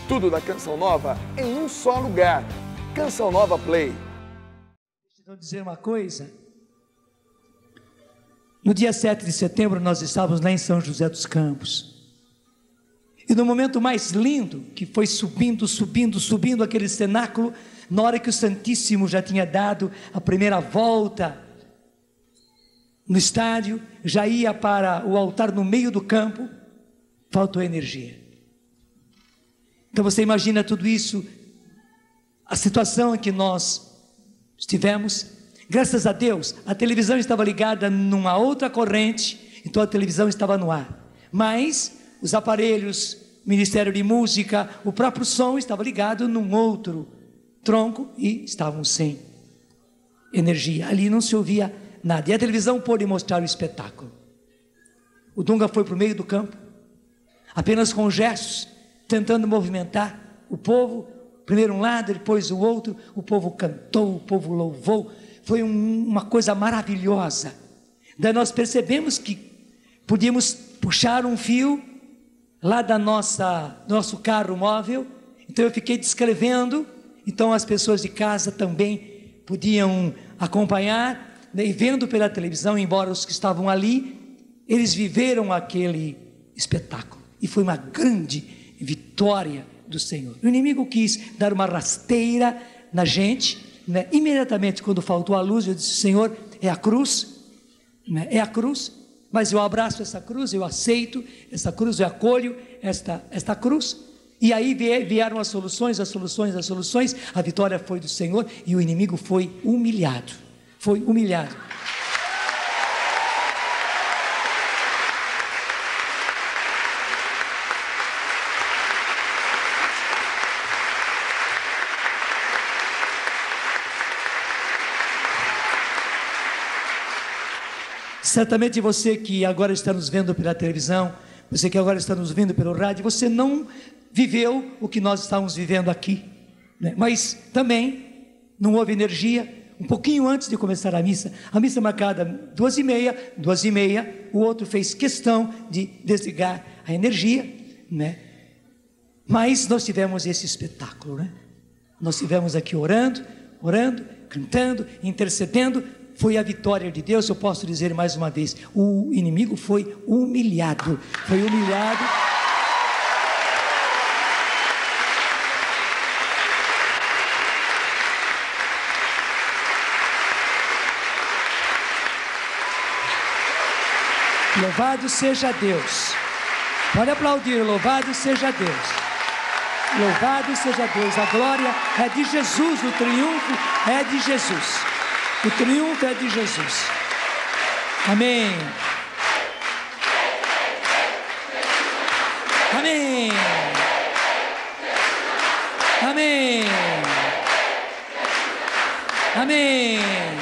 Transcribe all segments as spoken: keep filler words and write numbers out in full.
Tudo da Canção Nova em um só lugar. Canção Nova Play. Deixa eu dizer uma coisa. No dia sete de setembro nós estávamos lá em São José dos Campos. E no momento mais lindo, que foi subindo, subindo, subindo aquele cenáculo, na hora que o Santíssimo já tinha dado a primeira volta no estádio, já ia para o altar no meio do campo, faltou energia. Então você imagina tudo isso, a situação em que nós estivemos. Graças a Deus, a televisão estava ligada numa outra corrente, então a televisão estava no ar. Mas os aparelhos, Ministério de Música, o próprio som estava ligado num outro tronco e estavam sem energia. Ali não se ouvia nada. E a televisão pôde mostrar o espetáculo. O Dunga foi para o meio do campo, apenas com gestos, tentando movimentar o povo, primeiro um lado, depois o outro. O povo cantou, o povo louvou. Foi um, uma coisa maravilhosa. Daí nós percebemos que podíamos puxar um fio lá da nossa nosso carro móvel. Então eu fiquei descrevendo, então as pessoas de casa também podiam acompanhar, né, e vendo pela televisão, embora os que estavam ali, eles viveram aquele espetáculo, e foi uma grande vitória do Senhor. O inimigo quis dar uma rasteira na gente, né? Imediatamente quando faltou a luz, eu disse: Senhor, é a cruz, né? É a cruz. Mas eu abraço essa cruz, eu aceito essa cruz, eu acolho esta, esta cruz. E aí vieram as soluções, as soluções, as soluções. A vitória foi do Senhor e o inimigo foi humilhado. Foi humilhado. Certamente você que agora está nos vendo pela televisão, você que agora está nos vendo pelo rádio, você não viveu o que nós estamos vivendo aqui, né? Mas também não houve energia. Um pouquinho antes de começar a missa, a missa marcada duas e meia, duas e meia, o outro fez questão de desligar a energia, né? Mas nós tivemos esse espetáculo, né? Nós tivemos aqui orando, orando, cantando, intercedendo. Foi a vitória de Deus. Eu posso dizer mais uma vez, o inimigo foi humilhado, foi humilhado. Louvado seja Deus. Pode aplaudir, louvado seja Deus. Louvado seja Deus, a glória é de Jesus, o triunfo é de Jesus. O triunfo é de Jesus. Amém. Amém. Amém. Amém.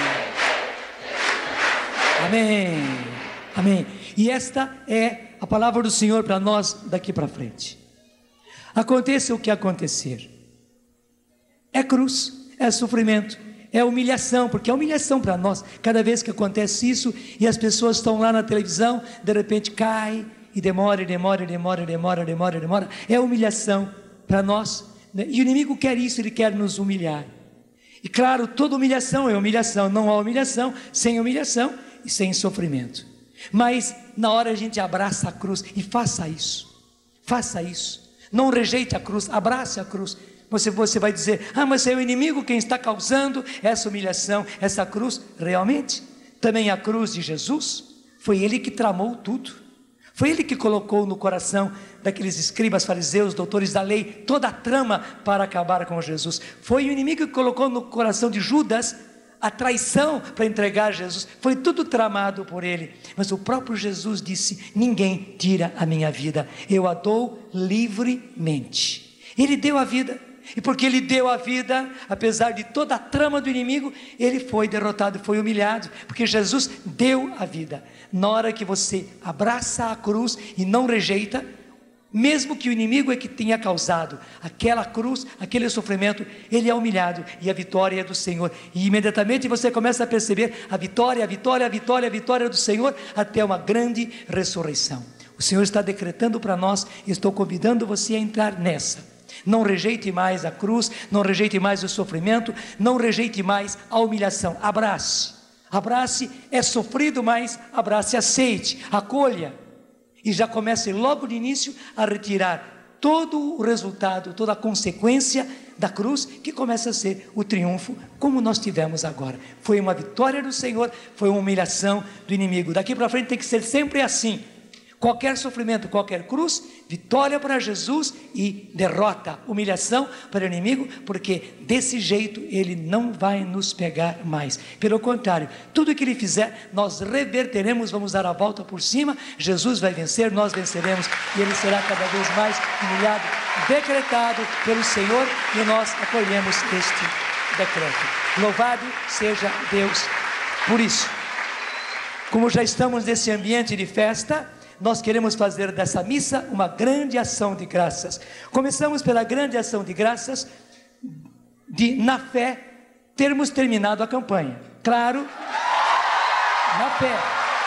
Amém. Amém. E esta é a palavra do Senhor para nós daqui para frente. Aconteça o que acontecer. É cruz, é sofrimento, é humilhação, porque é humilhação para nós, cada vez que acontece isso, e as pessoas estão lá na televisão, de repente cai, e demora, e demora, e demora, e demora, e demora, e demora, é humilhação para nós, né? E o inimigo quer isso, ele quer nos humilhar, e claro, toda humilhação é humilhação, não há humilhação sem humilhação e sem sofrimento, mas na hora a gente abraça a cruz, e faça isso, faça isso, não rejeite a cruz, abrace a cruz. Você, você vai dizer: ah, mas é o inimigo quem está causando essa humilhação, essa cruz. Realmente, também a cruz de Jesus, foi ele que tramou tudo, foi ele que colocou no coração daqueles escribas, fariseus, doutores da lei, toda a trama para acabar com Jesus. Foi o inimigo que colocou no coração de Judas a traição para entregar Jesus, foi tudo tramado por ele, mas o próprio Jesus disse: ninguém tira a minha vida, eu a dou livremente. Ele deu a vida, e porque ele deu a vida, apesar de toda a trama do inimigo, ele foi derrotado, foi humilhado, porque Jesus deu a vida. Na hora que você abraça a cruz e não rejeita, mesmo que o inimigo é que tenha causado aquela cruz, aquele sofrimento, ele é humilhado, e a vitória é do Senhor, e imediatamente você começa a perceber a vitória, a vitória, a vitória, a vitória do Senhor, até uma grande ressurreição. O Senhor está decretando para nós, e estou convidando você a entrar nessa. Não rejeite mais a cruz, não rejeite mais o sofrimento, não rejeite mais a humilhação. Abrace, abrace, é sofrido, mas abrace, aceite, acolha. E já comece logo de início a retirar todo o resultado, toda a consequência da cruz, que começa a ser o triunfo, como nós tivemos agora. Foi uma vitória do Senhor, foi uma humilhação do inimigo. Daqui para frente tem que ser sempre assim. Qualquer sofrimento, qualquer cruz, vitória para Jesus e derrota, humilhação para o inimigo, porque desse jeito ele não vai nos pegar mais. Pelo contrário, tudo que ele fizer, nós reverteremos, vamos dar a volta por cima, Jesus vai vencer, nós venceremos, e ele será cada vez mais humilhado, decretado pelo Senhor, e nós acolhemos este decreto. Louvado seja Deus por isso. Como já estamos nesse ambiente de festa, nós queremos fazer dessa missa uma grande ação de graças. Começamos pela grande ação de graças de, na fé, termos terminado a campanha. Claro, na fé.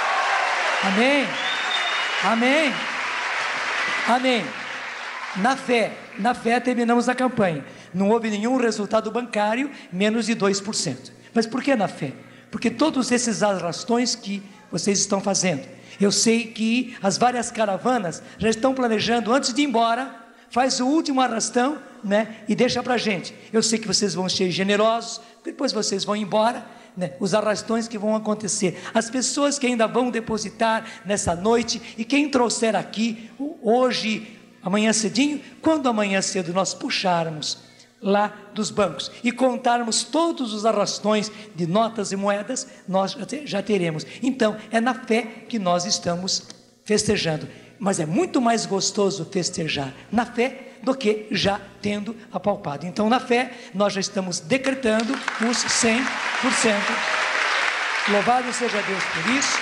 Amém? Amém? Amém. Na fé, na fé terminamos a campanha. Não houve nenhum resultado bancário, menos de dois por cento. Mas por que na fé? Porque todos esses arrastões que vocês estão fazendo, eu sei que as várias caravanas já estão planejando, antes de ir embora, faz o último arrastão, né, e deixa para a gente. Eu sei que vocês vão ser generosos, depois vocês vão embora, né, os arrastões que vão acontecer, as pessoas que ainda vão depositar nessa noite, e quem trouxer aqui, hoje, amanhã cedinho, quando amanhã cedo nós puxarmos lá dos bancos e contarmos todos os arrastões de notas e moedas, nós já teremos. Então é na fé que nós estamos festejando, mas é muito mais gostoso festejar na fé do que já tendo apalpado. Então na fé nós já estamos decretando os cem por cento. Louvado seja Deus por isso,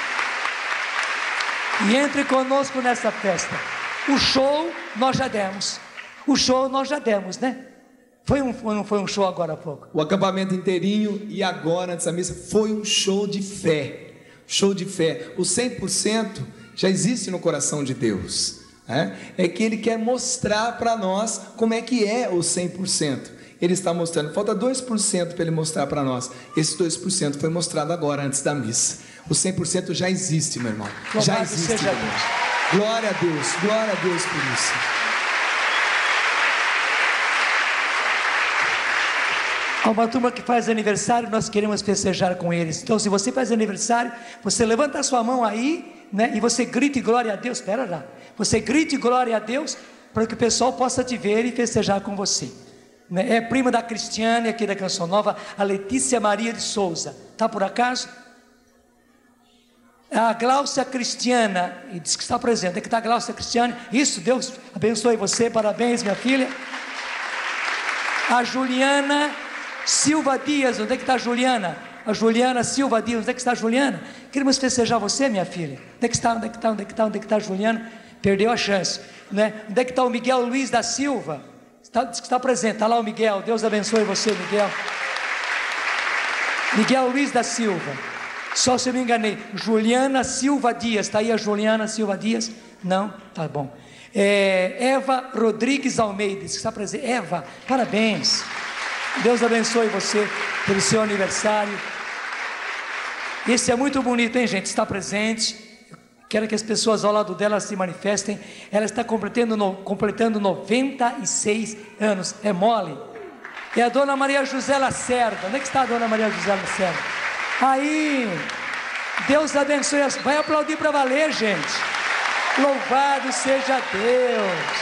e entre conosco nessa festa. O show nós já demos, o show nós já demos, né? Foi um, não foi um show agora há pouco? O acampamento inteirinho e agora antes da missa foi um show de fé. Show de fé. O cem por cento já existe no coração de Deus. Né? É que Ele quer mostrar para nós como é que é o cem por cento. Ele está mostrando. Falta dois por cento para Ele mostrar para nós. Esse dois por cento foi mostrado agora antes da missa. O cem por cento já existe, meu irmão. Louvado já existe. Seja Deus. Glória a Deus. Glória a Deus por isso. Há uma turma que faz aniversário, nós queremos festejar com eles. Então, se você faz aniversário, você levanta a sua mão aí, né, e você grite glória a Deus. Espera lá. Você grite glória a Deus, para que o pessoal possa te ver e festejar com você. Né? É prima da Cristiane, aqui da Canção Nova, a Letícia Maria de Souza. Está por acaso? A Gláucia Cristiana, e diz que está presente. É que está a Gláucia Cristiane. Isso, Deus abençoe você. Parabéns, minha filha. A Juliana Silva Dias, onde é que está a Juliana? A Juliana Silva Dias, onde é que está a Juliana? Queremos festejar você, minha filha. Onde é que está, onde é que está, onde é que está, onde é que está a Juliana? Perdeu a chance, né? Onde é que está o Miguel Luiz da Silva? Está, diz que está presente, está lá o Miguel. Deus abençoe você, Miguel. Miguel Luiz da Silva. Só se eu me enganei. Juliana Silva Dias, está aí a Juliana Silva Dias? Não? Tá bom. É, Eva Rodrigues Almeida, diz que está presente. Eva, parabéns. Deus abençoe você pelo seu aniversário. Esse é muito bonito, hein, gente? Está presente. Quero que as pessoas ao lado dela se manifestem. Ela está completando, no, completando noventa e seis anos. É mole. É a dona Maria José Lacerda. Onde é que está a dona Maria José Lacerda? Aí. Deus abençoe. Vai aplaudir para valer, gente. Louvado seja Deus.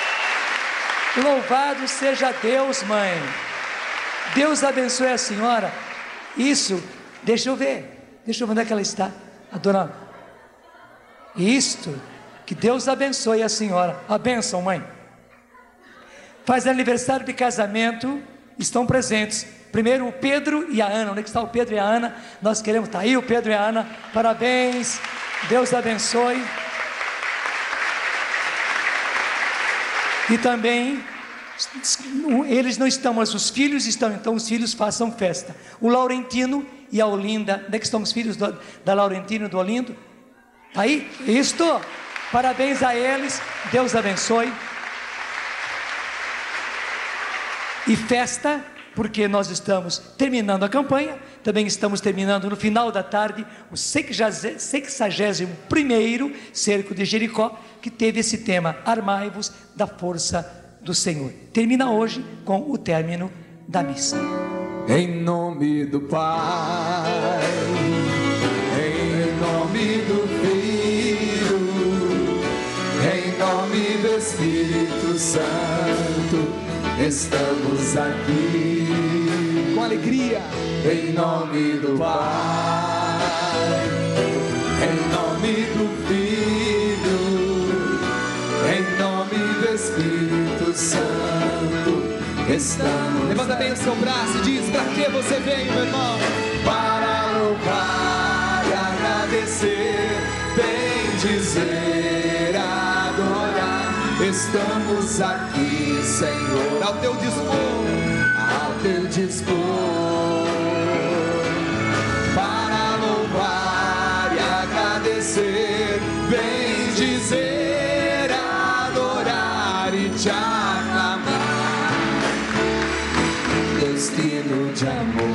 Louvado seja Deus, mãe. Deus abençoe a senhora. Isso, deixa eu ver. Deixa eu ver onde é que ela está. A dona. Isto. Que Deus abençoe a senhora. A bênção, mãe. Faz aniversário de casamento. Estão presentes. Primeiro o Pedro e a Ana. Onde é que está o Pedro e a Ana? Nós queremos. Está aí o Pedro e a Ana. Parabéns. Deus abençoe. E também. Eles não estão, mas os filhos estão. Então os filhos façam festa. O Laurentino e a Olinda. Onde é que estão os filhos do, da Laurentino e do Olindo? Aí, isto. Parabéns a eles. Deus abençoe. E festa, porque nós estamos terminando a campanha, também estamos terminando no final da tarde o sexagésimo primeiro cerco de Jericó, que teve esse tema: armai-vos da força do Senhor. Termina hoje com o término da missa. Em nome do Pai, em nome do Filho, em nome do Espírito Santo, estamos aqui Com alegria. em nome do Pai, em nome do Filho, em nome do Espírito Santo, estamos. Levanta bem o seu braço e diz: pra que você veio, meu irmão? Para louvar e agradecer, bem dizer, adorar. Estamos aqui, Senhor, Ao teu dispor. ao teu dispor, para louvar e agradecer, bem dizer, adorar e te aclamar, destino de amor.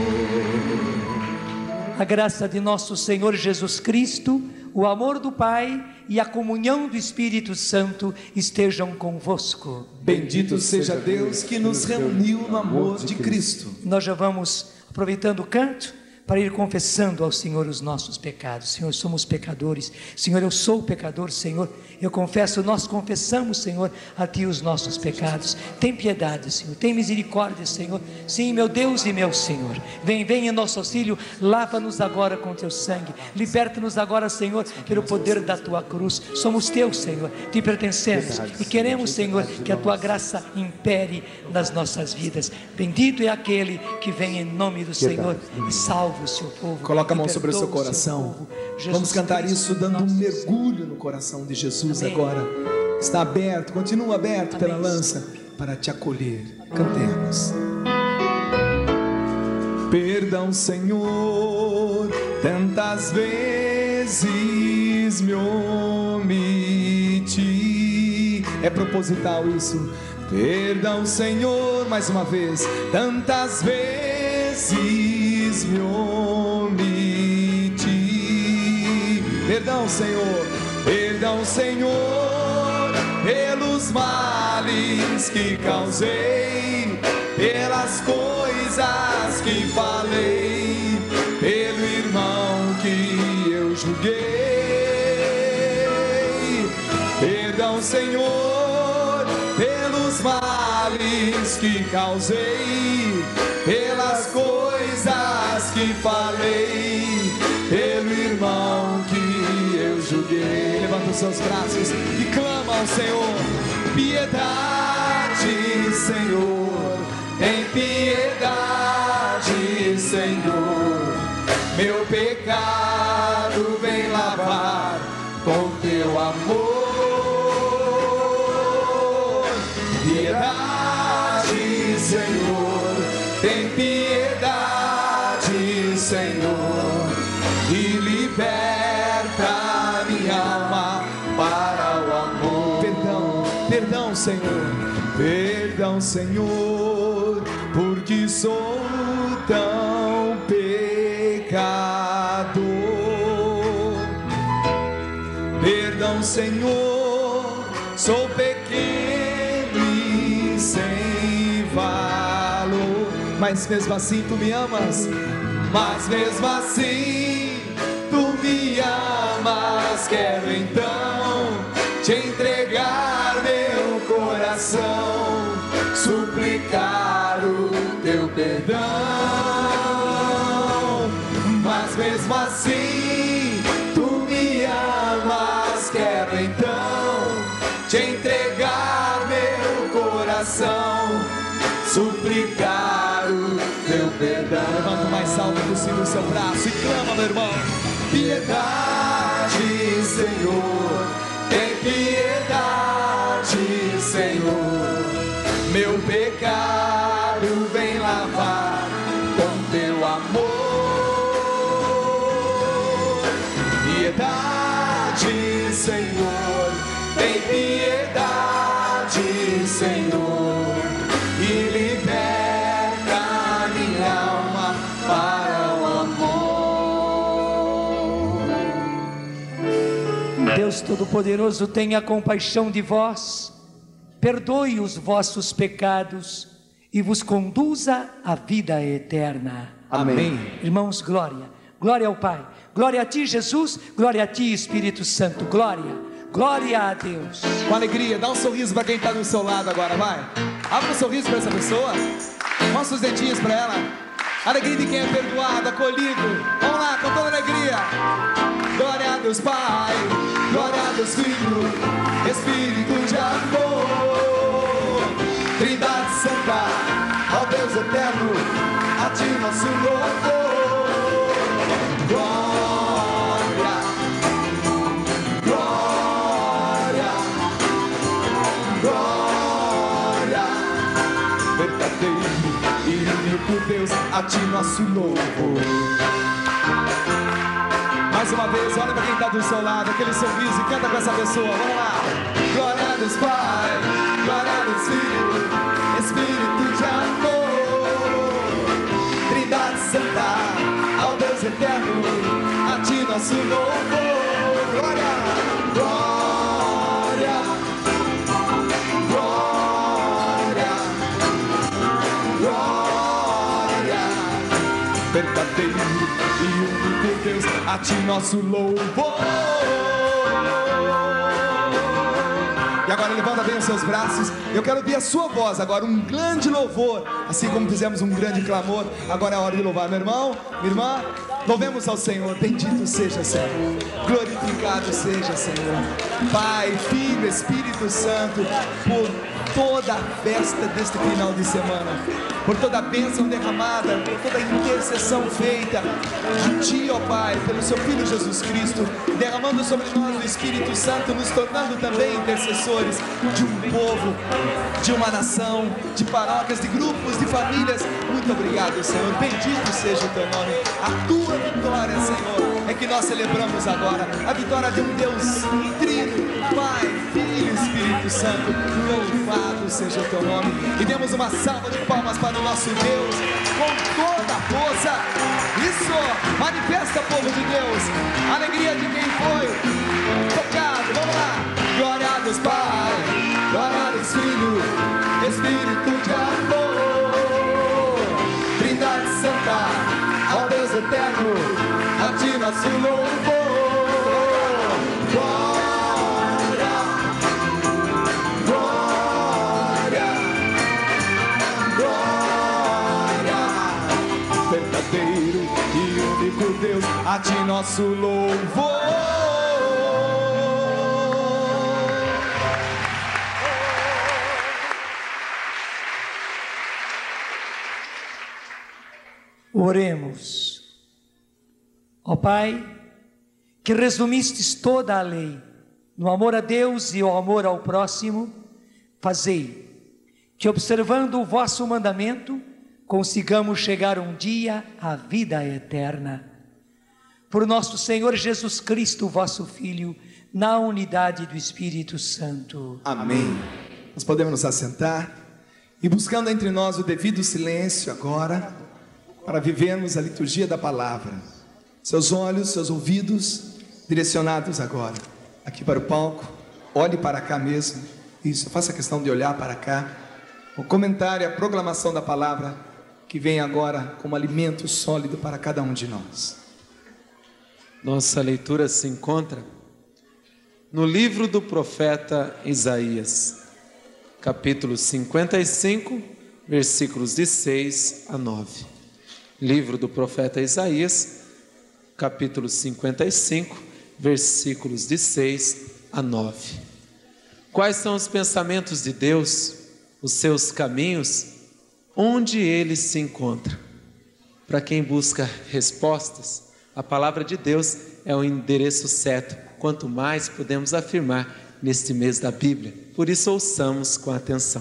A graça de nosso Senhor Jesus Cristo, o amor do Pai e a comunhão do Espírito Santo estejam convosco. Bendito seja Deus que nos reuniu no amor de Cristo. Nós já vamos, aproveitando o canto, para ir confessando ao Senhor os nossos pecados. Senhor, somos pecadores. Senhor, eu sou pecador, Senhor. Eu confesso, nós confessamos, Senhor, a Ti os nossos pecados. Tem piedade, Senhor. Tem misericórdia, Senhor. Sim, meu Deus e meu Senhor. Vem, vem em nosso auxílio. Lava-nos agora com Teu sangue. Liberta-nos agora, Senhor, pelo poder da Tua cruz. Somos Teus, Senhor. Te pertencemos. E queremos, Senhor, que a Tua graça impere nas nossas vidas. Bendito é aquele que vem em nome do Senhor e salva o seu povo. Coloca a mão e sobre o seu perdoa coração. povo. Jesus Vamos cantar Cristo, isso dando um nosso mergulho no coração de Jesus. Amém. Agora está aberto, continua aberto pela Amém. lança para te acolher. Cantemos. Perdão, Senhor, tantas vezes me omiti. É proposital isso. Perdão, Senhor, mais uma vez, tantas vezes me omiti. Perdão, Senhor, perdão, Senhor, pelos males que causei, pelas coisas que falei, pelo irmão que eu julguei. Perdão, Senhor, pelos males que causei, pelas coisas que falei, pelo irmão que eu julguei. Levanta os seus braços e clama ao Senhor: piedade, Senhor, tem piedade, Senhor, meu pecado vem lavar com teu amor. Piedade, Senhor, tem piedade, Senhor, e liberta minha alma para o amor. Perdão, perdão, Senhor, perdão, Senhor, porque sou tão pecador. Perdão, Senhor, sou pequeno e sem valor, mas mesmo assim tu me amas, mas mesmo assim tu me amas. Quero então te entregar meu coração, suplicar o teu perdão, mas mesmo assim tu me amas. Quero então te entregar meu coração, suplicar o teu perdão. Levanta o mais alto possível o seu braço e clama, meu irmão: piedade, Senhor, tem piedade, Senhor, meu pecado vem lavar com teu amor. Piedade, Senhor, tem piedade, Senhor, e libera Deus Todo-Poderoso tenha compaixão de vós, perdoe os vossos pecados e vos conduza à vida eterna. Amém. Irmãos, glória, glória ao Pai, glória a Ti, Jesus, glória a Ti, Espírito Santo, glória, glória a Deus. Com alegria, dá um sorriso para quem está do seu lado agora, vai. Abra um sorriso para essa pessoa, mostra os dedinhos para ela. Alegria de quem é perdoado, acolhido. Vamos lá, com toda alegria. Glória a Deus Pai, glória a Deus Filho, Espírito de amor, Trindade Santa, ao Deus eterno, a Ti nosso louvor. Glória, glória, glória, verdadeiro e único Deus, a Ti nosso louvor. Mais uma vez, olha para quem está do seu lado, aquele sorriso, e canta com essa pessoa, vamos lá. Glória a Deus Pai, glória a Deus Filho, Espírito de amor, Trindade Santa, ao Deus eterno, a Ti nosso louvor. Glória, glória, glória, glória, verdadeiro e único Deus, a Ti nosso louvor. E agora levanta bem os seus braços. Eu quero ouvir a sua voz agora, um grande louvor. Assim como fizemos um grande clamor, agora é a hora de louvar. Meu irmão, minha irmã, louvemos ao Senhor. Bendito seja o Senhor, glorificado seja o Senhor, Pai, Filho, Espírito Santo, por toda a festa deste final de semana, por toda a bênção derramada, por toda a intercessão feita a Ti, ó Pai, pelo Seu Filho Jesus Cristo, derramando sobre nós o Espírito Santo, nos tornando também intercessores de um povo, de uma nação, de paróquias, de grupos, de famílias. Muito obrigado, Senhor, bendito seja o Teu nome. A Tua vitória, Senhor, é que nós celebramos agora, a vitória de um Deus trino, Pai, Filho e Espírito Santo. Louvado seja o Teu nome, e demos uma salva de palmas para o nosso Deus, com toda a força. Isso, manifesta, povo de Deus, a alegria de quem foi tocado. Vamos lá. Glória a Deus Pai, glória a Deus Filho, Espírito de amor, Trindade Santa, ao Deus eterno, a Ti nosso louvor. Glória, glória, glória, verdadeiro e único Deus, a Ti nosso louvor. Oremos. Ó Pai, que resumistes toda a lei no amor a Deus e ao amor ao próximo, fazei que, observando o vosso mandamento, consigamos chegar um dia à vida eterna. Por nosso Senhor Jesus Cristo, vosso Filho, na unidade do Espírito Santo. Amém. Nós podemos nos assentar e, buscando entre nós o devido silêncio agora, para vivermos a liturgia da palavra. Seus olhos, seus ouvidos direcionados agora aqui para o palco. Olhe para cá mesmo. Isso, faça questão de olhar para cá. O comentário, a proclamação da palavra que vem agora como alimento sólido para cada um de nós. Nossa leitura se encontra no livro do profeta Isaías, capítulo cinquenta e cinco, versículos de seis a nove. Livro do profeta Isaías, capítulo cinquenta e cinco, versículos de seis a nove. Quais são os pensamentos de Deus, os seus caminhos, onde Ele se encontra? Para quem busca respostas, a palavra de Deus é o endereço certo, quanto mais podemos afirmar neste mês da Bíblia. Por isso, ouçamos com atenção.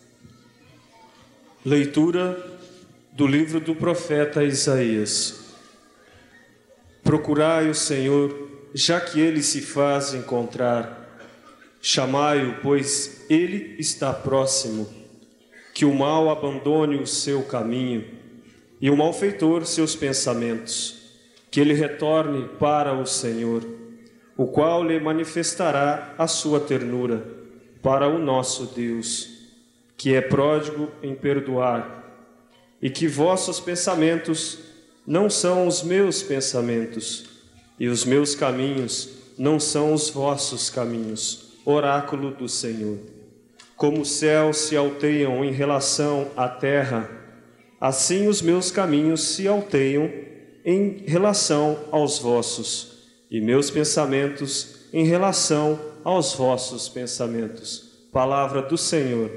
Leitura do livro do profeta Isaías. Procurai o Senhor, já que Ele se faz encontrar. Chamai-o, pois Ele está próximo. Que o mal abandone o seu caminho e o malfeitor seus pensamentos. Que ele retorne para o Senhor, o qual lhe manifestará a sua ternura para o nosso Deus, que é pródigo em perdoar, e que vossos pensamentos não são os meus pensamentos, e os meus caminhos não são os vossos caminhos. Oráculo do Senhor. Como os céus se alteiam em relação à terra, assim os meus caminhos se alteiam em relação aos vossos, e meus pensamentos em relação aos vossos pensamentos. Palavra do Senhor.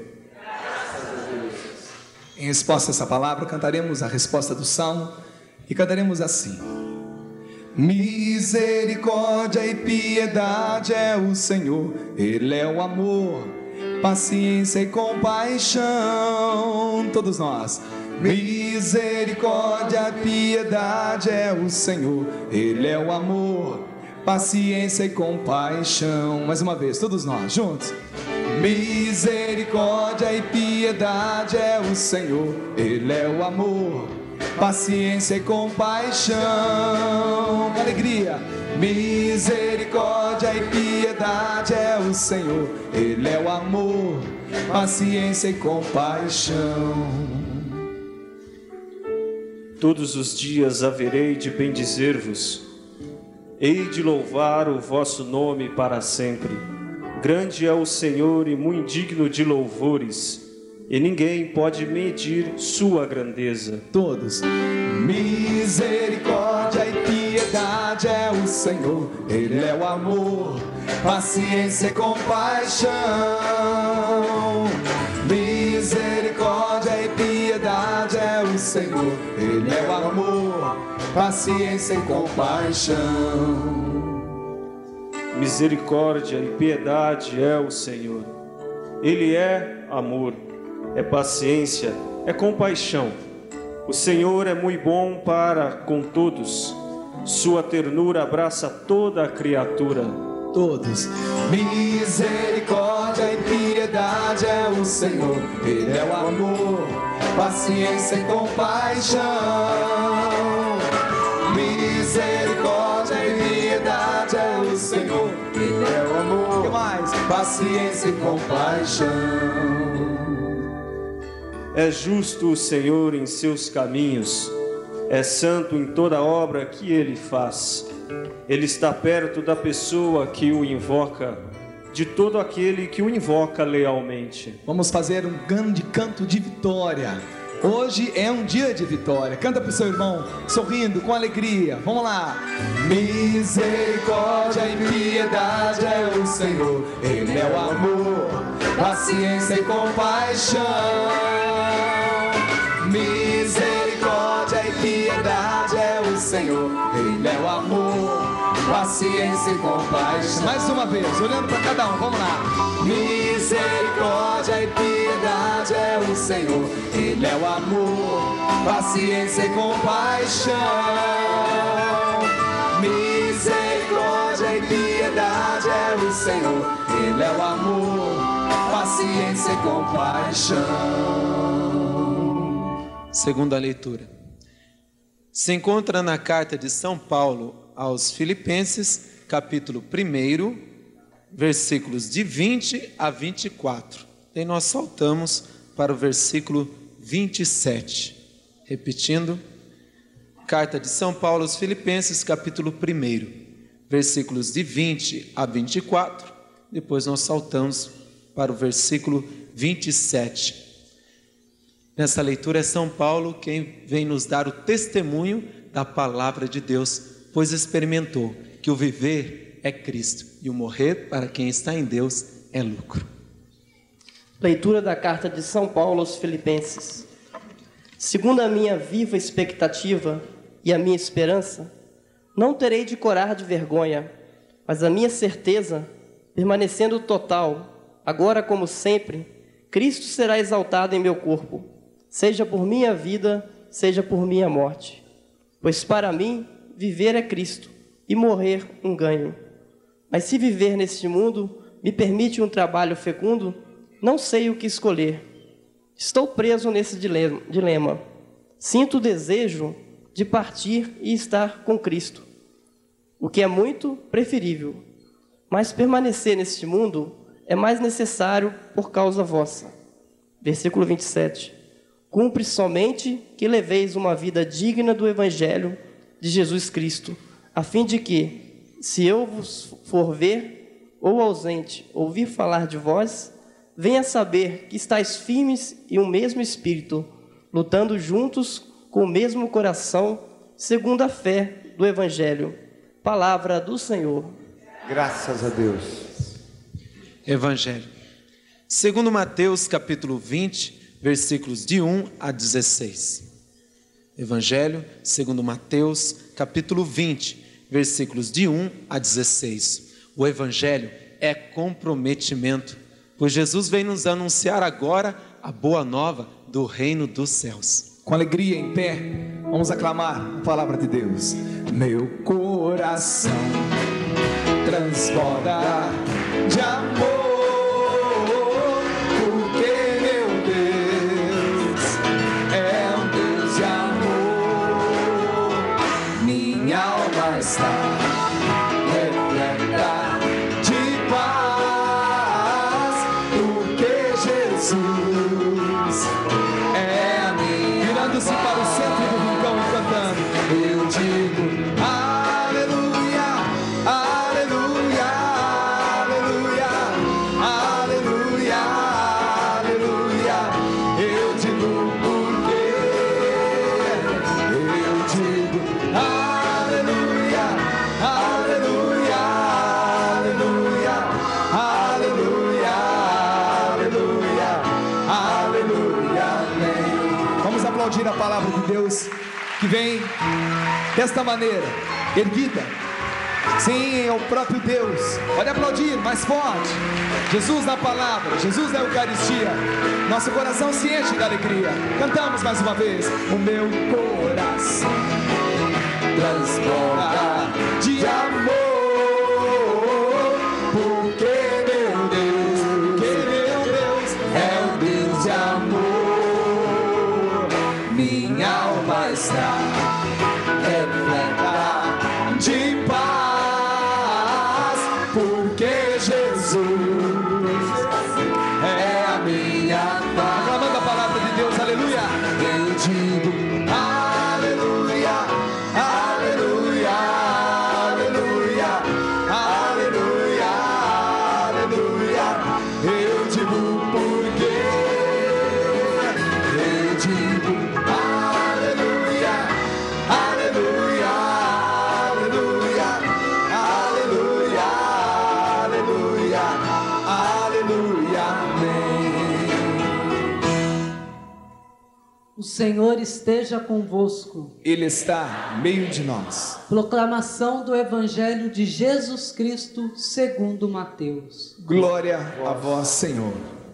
Em resposta a essa palavra, cantaremos a resposta do Salmo e cantaremos assim: misericórdia e piedade é o Senhor, Ele é o amor, paciência e compaixão. Todos nós. Misericórdia e piedade é o Senhor, Ele é o amor, paciência e compaixão. Mais uma vez, todos nós juntos. Misericórdia e piedade é o Senhor, Ele é o amor, paciência e compaixão. Alegria. Misericórdia e piedade é o Senhor, Ele é o amor, paciência e compaixão. Todos os dias haverei de bendizer-vos, hei de louvar o vosso nome para sempre. Grande é o Senhor e muito digno de louvores, e ninguém pode medir sua grandeza. Todos. Misericórdia e piedade é o Senhor, Ele é o amor, paciência e compaixão. Misericórdia e piedade é o Senhor, Ele é o amor, paciência e compaixão. Misericórdia e piedade é o Senhor, Ele é amor, é paciência, é compaixão. O Senhor é muito bom para com todos, sua ternura abraça toda a criatura. Todos. Misericórdia e piedade é o Senhor, Ele é o amor, paciência e compaixão. Misericórdia e piedade é o Senhor, Ele é o amor, que mais? Paciência e compaixão. É justo o Senhor em seus caminhos, é santo em toda obra que Ele faz. Ele está perto da pessoa que o invoca, de todo aquele que o invoca lealmente. Vamos fazer um grande canto de vitória. Hoje é um dia de vitória. Canta para o seu irmão, sorrindo, com alegria. Vamos lá. Misericórdia e piedade é o Senhor, Ele é o amor, paciência e compaixão. Misericórdia e piedade é o Senhor, Ele é o amor, paciência e compaixão. Mais uma vez, olhando para cada um, vamos lá. Misericórdia e piedade é o Senhor, Ele é o amor, paciência e compaixão. Misericórdia e piedade é o Senhor, Ele é o amor, paciência e compaixão. Segunda leitura. Se encontra na carta de São Paulo aos Filipenses, capítulo um, versículos de vinte a vinte e quatro. E nós saltamos para o versículo vinte e sete. Repetindo, carta de São Paulo aos Filipenses, capítulo um, versículos de vinte a vinte e quatro. Depois nós saltamos para o versículo vinte e sete. Nessa leitura é São Paulo quem vem nos dar o testemunho da palavra de Deus, pois experimentou que o viver é Cristo e o morrer para quem está em Deus é lucro. Leitura da carta de São Paulo aos Filipenses. Segundo a minha viva expectativa e a minha esperança, não terei de corar de vergonha, mas a minha certeza, permanecendo total, agora como sempre, Cristo será exaltado em meu corpo, seja por minha vida, seja por minha morte. Pois para mim, viver é Cristo e morrer um ganho. Mas se viver neste mundo me permite um trabalho fecundo, não sei o que escolher. Estou preso nesse dilema. Sinto o desejo de partir e estar com Cristo, o que é muito preferível. Mas permanecer neste mundo é mais necessário por causa vossa. Versículo vinte e sete. Cumpre somente que leveis uma vida digna do Evangelho de Jesus Cristo, a fim de que, se eu vos for ver, ou ausente, ouvir falar de vós, venha saber que estáis firmes em um mesmo espírito, lutando juntos com o mesmo coração, segundo a fé do Evangelho. Palavra do Senhor. Graças a Deus. Evangelho. Segundo Mateus, capítulo vinte, versículos de um a dezesseis. Evangelho, segundo Mateus, capítulo vinte, versículos de um a dezesseis. O Evangelho é comprometimento, pois Jesus vem nos anunciar agora a boa nova do reino dos céus. Com alegria em pé, vamos aclamar a palavra de Deus. Meu coração transborda de amor, porque meu Deus é um Deus de amor. Minha alma está repleta de paz, porque Jesus é a minha. Virando-se para o centro do rincão e cantando, eu digo aleluia, aleluia, aleluia, aleluia, aleluia. Eu digo porque eu digo aleluia, aleluia, aleluia, aleluia, aleluia, aleluia, amém. Vamos aplaudir a palavra de Deus que vem desta maneira, erguida. Sim, é o próprio Deus. Pode aplaudir mais forte. Jesus na palavra, Jesus na Eucaristia. Nosso coração se enche de alegria. Cantamos mais uma vez. O meu coração transborda de amor, porque meu Deus, porque meu Deus é um Deus de amor. Minha alma está repleta de paz, porque Jesus é a minha paz. Aclamando a palavra de Deus, aleluia. Eu digo aleluia, aleluia, aleluia, aleluia, aleluia. Eu digo porque eu digo aleluia, aleluia, aleluia, aleluia, aleluia, aleluia, amém. O Senhor esteja convosco. Ele está no meio de nós. Proclamação do Evangelho de Jesus Cristo segundo Mateus. Glória a vós, Senhor.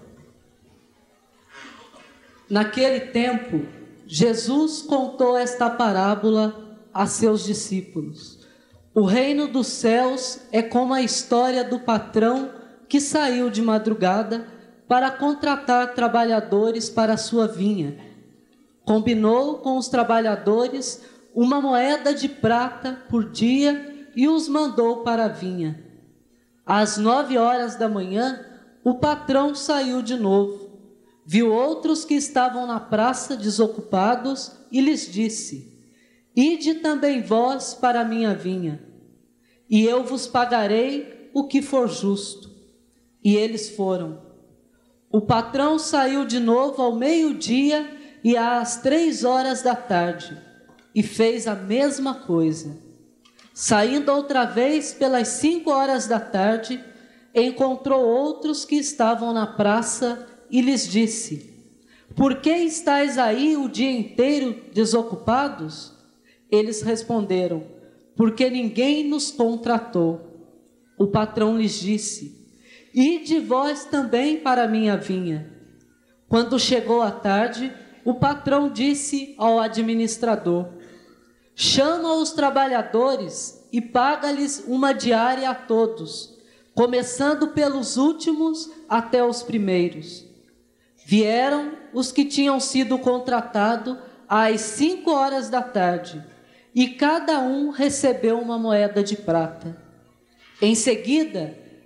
Naquele tempo, Jesus contou esta parábola a seus discípulos. O reino dos céus é como a história do patrão que saiu de madrugada para contratar trabalhadores para a sua vinha. Combinou com os trabalhadores uma moeda de prata por dia e os mandou para a vinha. Às nove horas da manhã, o patrão saiu de novo. Viu outros que estavam na praça desocupados e lhes disse: Ide também vós para a minha vinha, e eu vos pagarei o que for justo. E eles foram. O patrão saiu de novo ao meio-dia e às três horas da tarde, e fez a mesma coisa. Saindo outra vez pelas cinco horas da tarde, encontrou outros que estavam na praça e lhes disse: Por que estáis aí o dia inteiro desocupados? Eles responderam: Porque ninguém nos contratou. O patrão lhes disse: Ide vós também para a minha vinha. Quando chegou a tarde, o patrão disse ao administrador: Chama os trabalhadores e paga-lhes uma diária a todos, começando pelos últimos até os primeiros. Vieram os que tinham sido contratados às cinco horas da tarde, e cada um recebeu uma moeda de prata. Em seguida,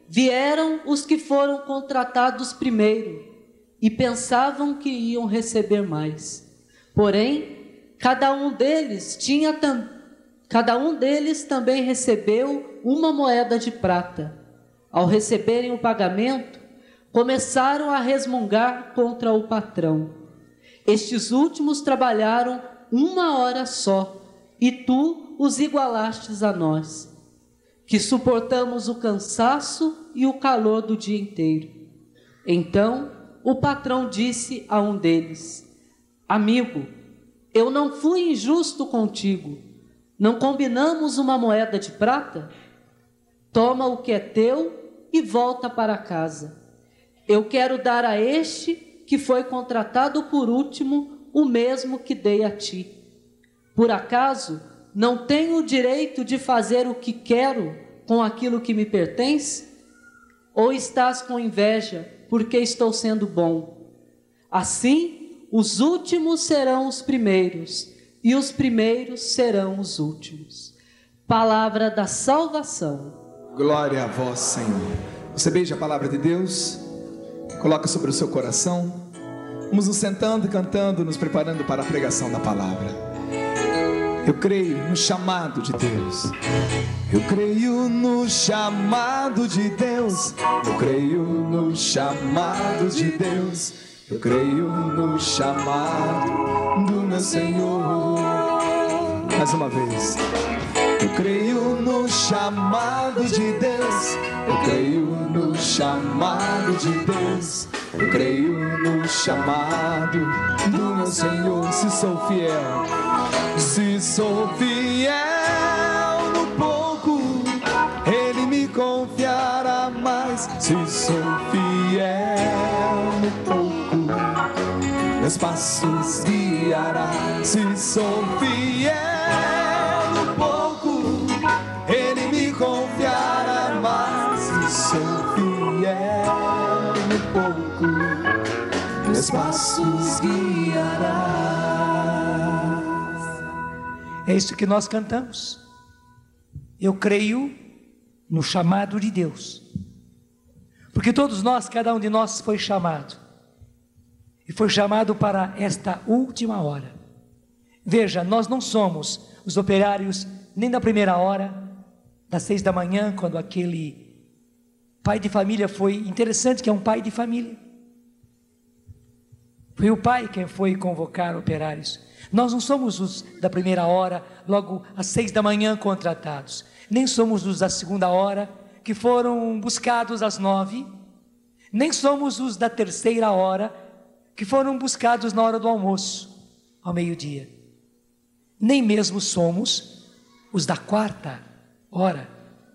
vieram os que foram contratados primeiro e pensavam que iam receber mais. Porém, cada um deles tinha tam... cada um deles também recebeu uma moeda de prata. Ao receberem o pagamento, começaram a resmungar contra o patrão. Estes últimos trabalharam uma hora só, e tu os igualastes a nós, que suportamos o cansaço e o calor do dia inteiro. Então o patrão disse a um deles: amigo, eu não fui injusto contigo. Não combinamos uma moeda de prata? Toma o que é teu e volta para casa. Eu quero dar a este que foi contratado por último o mesmo que dei a ti. Por acaso não tenho o direito de fazer o que quero com aquilo que me pertence? Ou estás com inveja porque estou sendo bom? Assim, os últimos serão os primeiros, e os primeiros serão os últimos. Palavra da salvação. Glória a vós, Senhor. Você beija a palavra de Deus, coloca sobre o seu coração. Vamos nos sentando e cantando, nos preparando para a pregação da palavra. Eu creio no chamado de Deus. Eu creio no chamado de Deus. Eu creio no chamado de Deus. Eu creio no chamado do meu Senhor. Mais uma vez. Eu creio no chamado de Deus. Eu creio no chamado de Deus. Eu creio no chamado do meu Senhor. Se sou fiel, se sou fiel no pouco, Ele me confiará mais. Se sou fiel no pouco, meus passos guiará. Se sou fiel no pouco, Ele me confiará mais. Se sou fiel no pouco, meus passos guiará. É isso que nós cantamos. Eu creio no chamado de Deus. Porque todos nós, cada um de nós foi chamado. E foi chamado para esta última hora. Veja, nós não somos os operários nem da primeira hora, das seis da manhã, quando aquele pai de família foi, interessante que é um pai de família. Foi o pai quem foi convocar operários. Nós não somos os da primeira hora, logo às seis da manhã contratados. Nem somos os da segunda hora, que foram buscados às nove. Nem somos os da terceira hora, que foram buscados na hora do almoço, ao meio-dia. Nem mesmo somos os da quarta hora,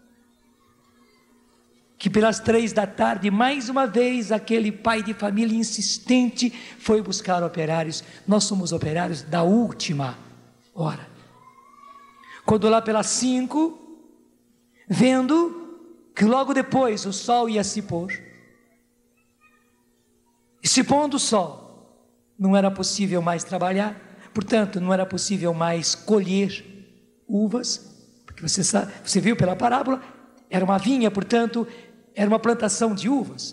que pelas três da tarde, mais uma vez, aquele pai de família insistente foi buscar operários. Nós somos operários da última hora. Quando lá pelas cinco, vendo que logo depois o sol ia se pôr, e se pondo o sol, não era possível mais trabalhar, portanto, não era possível mais colher uvas, porque você sabe, você viu pela parábola, era uma vinha, portanto, era uma plantação de uvas.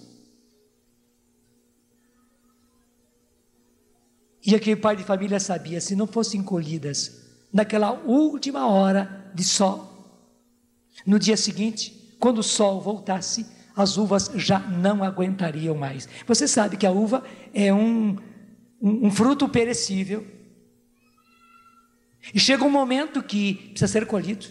E aquele pai de família sabia, se não fossem colhidas naquela última hora de sol, no dia seguinte, quando o sol voltasse, as uvas já não aguentariam mais. Você sabe que a uva é um, um, um fruto perecível. E chega um momento que precisa ser colhido.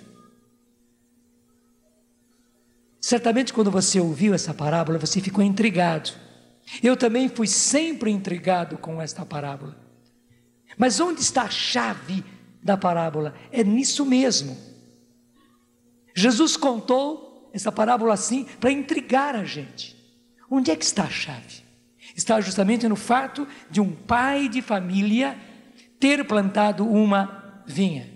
Certamente quando você ouviu essa parábola, você ficou intrigado. Eu também fui sempre intrigado com esta parábola. Mas onde está a chave da parábola? É nisso mesmo. Jesus contou essa parábola assim para intrigar a gente. Onde é que está a chave? Está justamente no fato de um pai de família ter plantado uma vinha.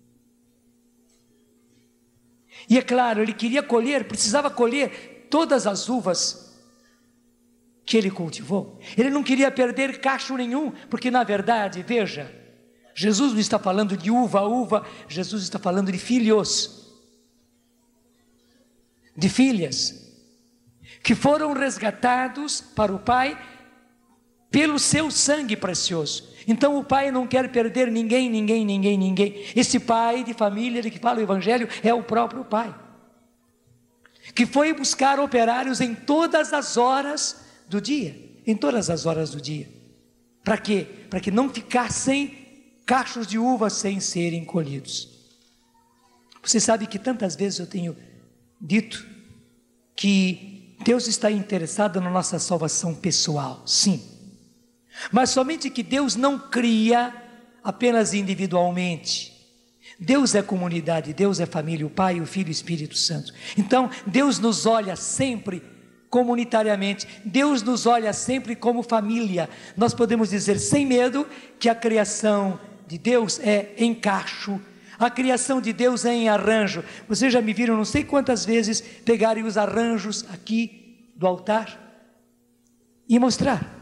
E é claro, ele queria colher, precisava colher todas as uvas que ele cultivou. Ele não queria perder cacho nenhum, porque na verdade, veja, Jesus não está falando de uva a uva, Jesus está falando de filhos, de filhas. que foram resgatados para o Pai pelo seu sangue precioso. Então o Pai não quer perder ninguém, ninguém, ninguém, ninguém. Esse Pai de família de que fala o Evangelho é o próprio Pai, que foi buscar operários em todas as horas do dia, em todas as horas do dia. Para quê? Para que não ficassem cachos de uva sem serem colhidos. Você sabe que tantas vezes eu tenho dito que Deus está interessado na nossa salvação pessoal, sim. Mas somente que Deus não cria apenas individualmente. Deus é comunidade, Deus é família, o Pai, o Filho e o Espírito Santo. Então, Deus nos olha sempre comunitariamente, Deus nos olha sempre como família. Nós podemos dizer sem medo que a criação de Deus é em cacho, a criação de Deus é em arranjo. Vocês já me viram não sei quantas vezes pegarem os arranjos aqui do altar e mostrar.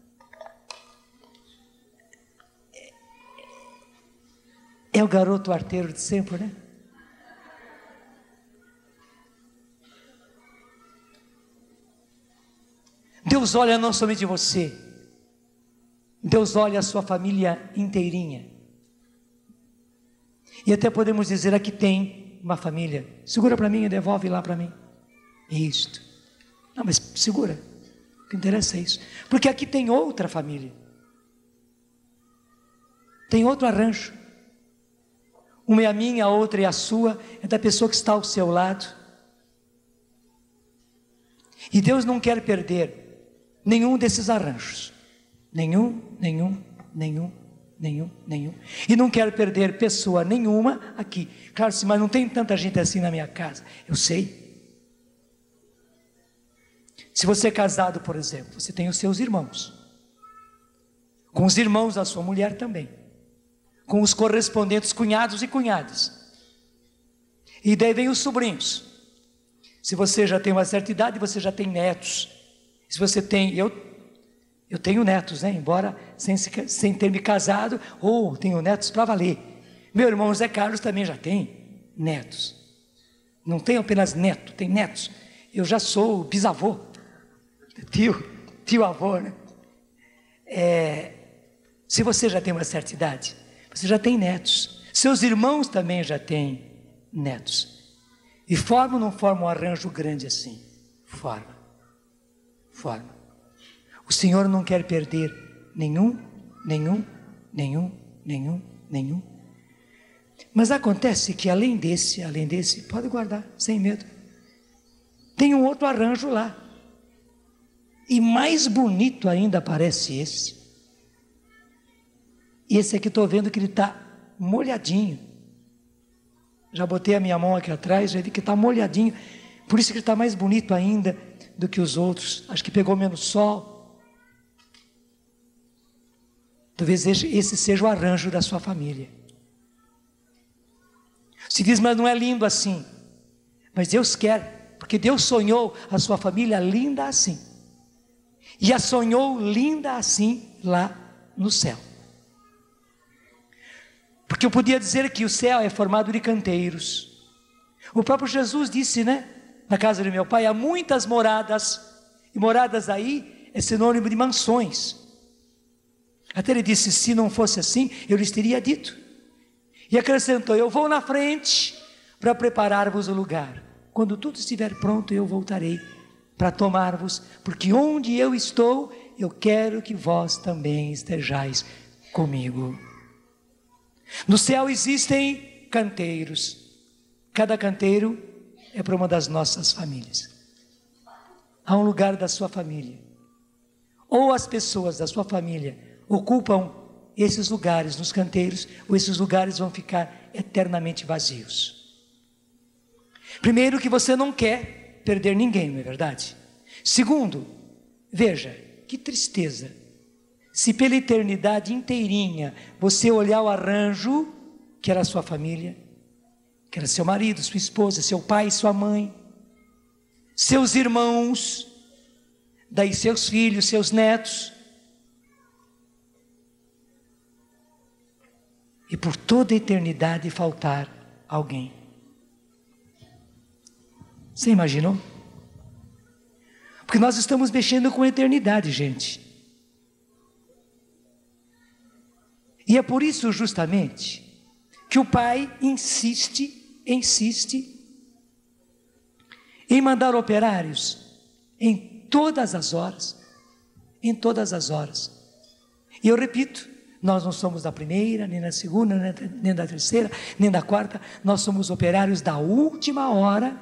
É o garoto arteiro de sempre, né? Deus olha não somente você, Deus olha a sua família inteirinha. E até podemos dizer, aqui tem uma família, segura para mim e devolve lá para mim. Isto. Não, mas segura, o que interessa é isso. Porque aqui tem outra família, tem outro arranjo. Uma é a minha, a outra é a sua, é da pessoa que está ao seu lado. E Deus não quer perder nenhum desses arranjos. Nenhum, nenhum, nenhum, nenhum, nenhum. E não quer perder pessoa nenhuma aqui. Claro, sim, mas não tem tanta gente assim na minha casa. Eu sei. Se você é casado, por exemplo, você tem os seus irmãos. Com os irmãos da sua mulher também. Com os correspondentes cunhados e cunhadas. E daí vem os sobrinhos. Se você já tem uma certa idade, você já tem netos. Se você tem, eu, eu tenho netos, né? Embora sem, sem ter me casado, ou tenho netos para valer. Meu irmão Zé Carlos também já tem netos. Não tem apenas neto, tem netos. Eu já sou bisavô, tio, tio avô, né? É, se você já tem uma certa idade, você já tem netos. Seus irmãos também já têm netos. E forma ou não forma um arranjo grande assim? Forma. Forma. O Senhor não quer perder nenhum, nenhum, nenhum, nenhum, nenhum. Mas acontece que além desse, além desse, pode guardar, sem medo. Tem um outro arranjo lá. E mais bonito ainda parece esse. E esse aqui estou vendo que ele está molhadinho. Já botei a minha mão aqui atrás, já vi que está molhadinho. Por isso que ele está mais bonito ainda do que os outros. Acho que pegou menos sol. Talvez esse seja o arranjo da sua família. Se diz, mas não é lindo assim. Mas Deus quer, porque Deus sonhou a sua família linda assim. E a sonhou linda assim lá no céu. Porque eu podia dizer que o céu é formado de canteiros. O próprio Jesus disse, né? Na casa de meu pai há muitas moradas. E moradas aí é sinônimo de mansões. Até ele disse, se não fosse assim, eu lhes teria dito. E acrescentou, eu vou na frente para preparar-vos o lugar. Quando tudo estiver pronto, eu voltarei para tomar-vos. Porque onde eu estou, eu quero que vós também estejais comigo. No céu existem canteiros. Cada canteiro é para uma das nossas famílias. Há um lugar da sua família. Ou as pessoas da sua família ocupam esses lugares nos canteiros, ou esses lugares vão ficar eternamente vazios. Primeiro, que você não quer perder ninguém, não é verdade? Segundo, veja, que tristeza. Se pela eternidade inteirinha você olhar o arranjo que era a sua família, que era seu marido, sua esposa, seu pai, sua mãe, seus irmãos, daí seus filhos, seus netos, e por toda a eternidade faltar alguém. Você imaginou? Porque nós estamos mexendo com a eternidade, gente. E é por isso justamente que o Pai insiste, insiste em mandar operários em todas as horas, em todas as horas. E eu repito, nós não somos da primeira, nem da segunda, nem da terceira, nem da quarta, nós somos operários da última hora,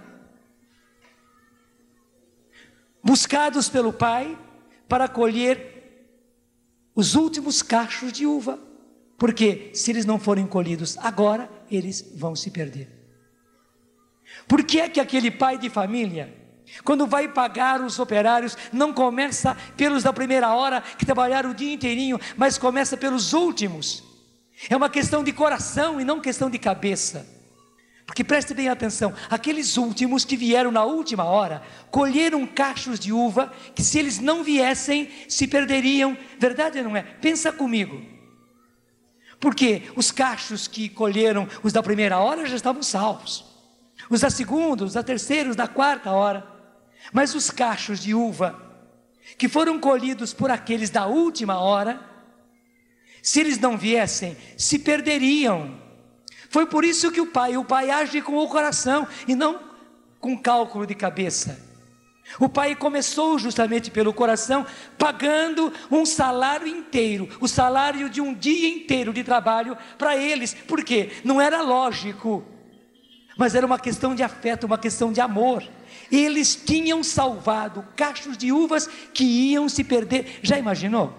buscados pelo Pai para colher os últimos cachos de uva, porque se eles não forem colhidos agora, eles vão se perder. Por que é que aquele pai de família, quando vai pagar os operários, não começa pelos da primeira hora, que trabalharam o dia inteirinho, mas começa pelos últimos? É uma questão de coração e não questão de cabeça. Porque preste bem atenção, aqueles últimos que vieram na última hora, colheram cachos de uva, que se eles não viessem, se perderiam. Verdade ou não é? Pensa comigo. Porque os cachos que colheram, os da primeira hora, já estavam salvos. Os da segunda, os da terceira, os da quarta hora. Mas os cachos de uva, que foram colhidos por aqueles da última hora, se eles não viessem, se perderiam. Foi por isso que o pai, o pai age com o coração e não com cálculo de cabeça. O pai começou justamente pelo coração, pagando um salário inteiro, o salário de um dia inteiro de trabalho para eles. Por quê? Não era lógico, mas era uma questão de afeto, uma questão de amor. Eles tinham salvado cachos de uvas que iam se perder. Já imaginou?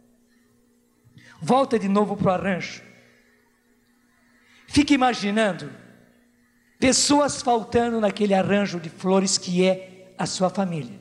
Volta de novo para o arranjo. Fique imaginando pessoas faltando naquele arranjo de flores que é a sua família,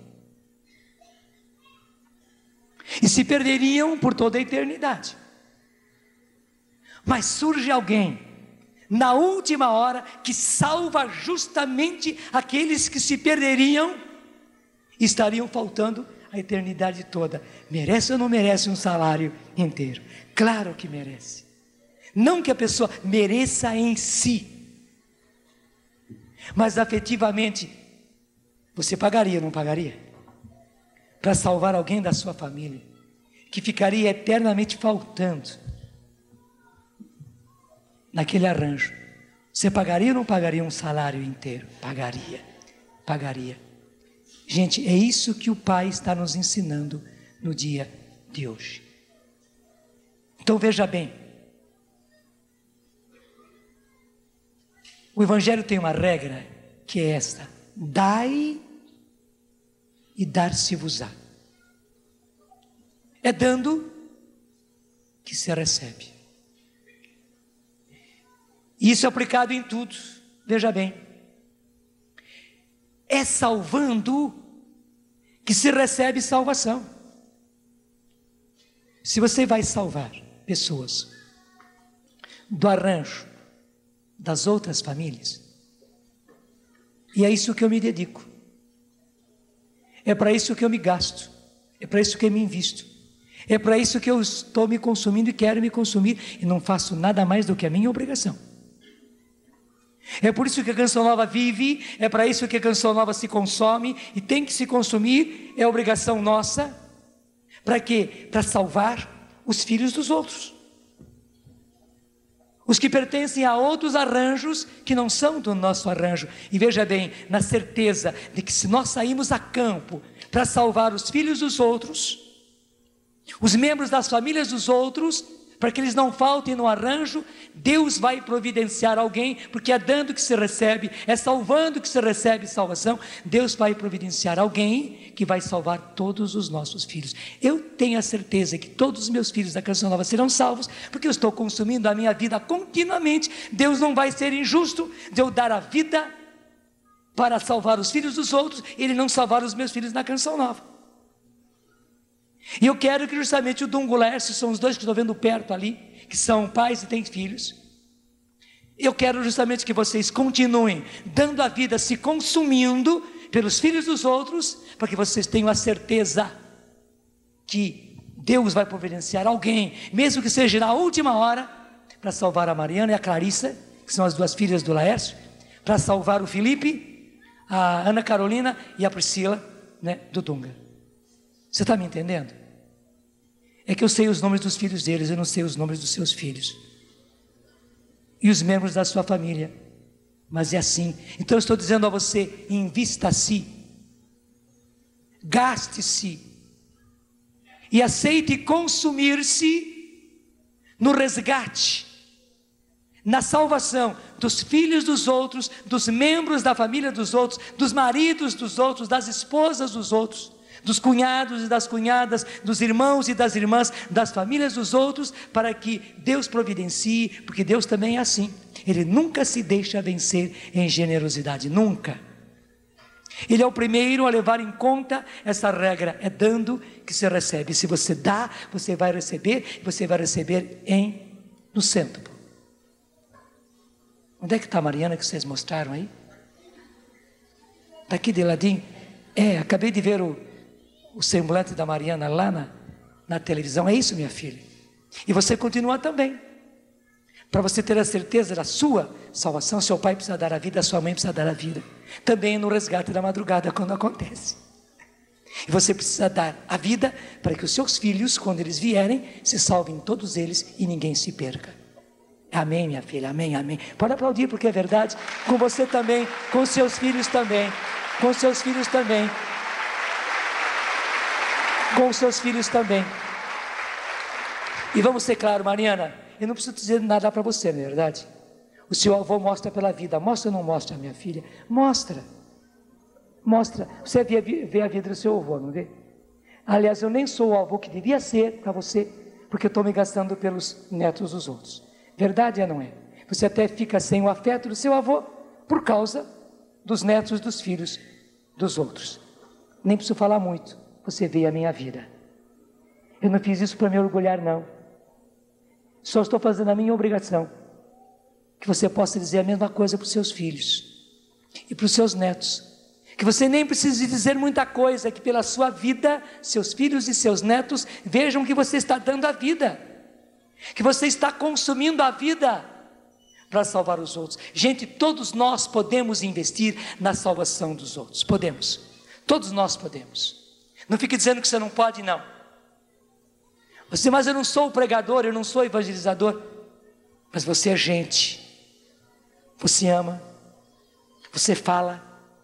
e se perderiam por toda a eternidade. Mas surge alguém na última hora que salva justamente aqueles que se perderiam e estariam faltando a eternidade toda. Merece ou não merece um salário inteiro? Claro que merece. Não que a pessoa mereça em si, mas afetivamente, você pagaria ou não pagaria? Para salvar alguém da sua família, que ficaria eternamente faltando naquele arranjo. Você pagaria ou não pagaria um salário inteiro? Pagaria, pagaria. Gente, é isso que o Pai está nos ensinando no dia de hoje. Então veja bem, o Evangelho tem uma regra que é esta: dai e dar-se-vos-á. É dando que se recebe. Isso é aplicado em tudo. Veja bem, é salvando que se recebe salvação. Se você vai salvar pessoas do arranjo das outras famílias, e é isso que eu me dedico, é para isso que eu me gasto, é para isso que eu me invisto, é para isso que eu estou me consumindo e quero me consumir, e não faço nada mais do que a minha obrigação. É por isso que a Canção Nova vive, é para isso que a Canção Nova se consome, e tem que se consumir, é obrigação nossa. Para quê? Para salvar os filhos dos outros, os que pertencem a outros arranjos que não são do nosso arranjo. E veja bem, na certeza de que se nós saímos a campo para salvar os filhos dos outros, os membros das famílias dos outros, para que eles não faltem no arranjo, Deus vai providenciar alguém, porque é dando que se recebe, é salvando que se recebe salvação. Deus vai providenciar alguém que vai salvar todos os nossos filhos. Eu tenho a certeza que todos os meus filhos da Canção Nova serão salvos, porque eu estou consumindo a minha vida continuamente. Deus não vai ser injusto de eu dar a vida para salvar os filhos dos outros, Ele não salvar os meus filhos na Canção Nova. E eu quero que justamente o Dungo Lércio, são os dois que estou vendo perto ali, que são pais e têm filhos. Eu quero justamente que vocês continuem dando a vida, se consumindo pelos filhos dos outros, para que vocês tenham a certeza que Deus vai providenciar alguém, mesmo que seja na última hora, para salvar a Mariana e a Clarissa, que são as duas filhas do Laércio, para salvar o Felipe, a Ana Carolina e a Priscila, né, do Dunga. Você está me entendendo? É que eu sei os nomes dos filhos deles, eu não sei os nomes dos seus filhos. E os membros da sua família. Mas é assim. Então eu estou dizendo a você, invista-se. Gaste-se. E aceite consumir-se no resgate, na salvação dos filhos dos outros, dos membros da família dos outros, dos maridos dos outros, das esposas dos outros, dos cunhados e das cunhadas, dos irmãos e das irmãs, das famílias dos outros, para que Deus providencie, porque Deus também é assim. Ele nunca se deixa vencer em generosidade, nunca. Ele é o primeiro a levar em conta essa regra, é dando que se recebe. Se você dá, você vai receber, você vai receber em, no cêntuplo. Onde é que está a Mariana que vocês mostraram aí? Está aqui de ladinho? É, acabei de ver o, o semblante da Mariana lá na, na televisão. É isso, minha filha. E você continua também. Para você ter a certeza da sua salvação, seu pai precisa dar a vida, sua mãe precisa dar a vida. Também no resgate da madrugada, quando acontece. E você precisa dar a vida para que os seus filhos, quando eles vierem, se salvem todos eles e ninguém se perca. Amém, minha filha, amém, amém. Pode aplaudir porque é verdade. Com você também, com seus filhos também, com seus filhos também. Com seus filhos também. E vamos ser claros, Mariana, eu não preciso dizer nada para você, não é verdade? O seu avô mostra pela vida. Mostra ou não mostra, minha filha? Mostra. Mostra. Você vê, vê a vida do seu avô, não vê? Aliás, eu nem sou o avô que devia ser para você, porque eu estou me gastando pelos netos dos outros. Verdade é ou não é? Você até fica sem o afeto do seu avô por causa dos netos dos filhos dos outros. Nem preciso falar muito. Você vê a minha vida. Eu não fiz isso para me orgulhar, não. Só estou fazendo a minha obrigação. Que você possa dizer a mesma coisa para os seus filhos e para os seus netos. Que você nem precise dizer muita coisa, que pela sua vida, seus filhos e seus netos vejam que você está dando a vida. Que você está consumindo a vida para salvar os outros. Gente, todos nós podemos investir na salvação dos outros. Podemos. Todos nós podemos. Não fique dizendo que você não pode, não. Você, mas eu não sou o pregador, eu não sou o evangelizador. Mas você é gente. Você ama. Você fala.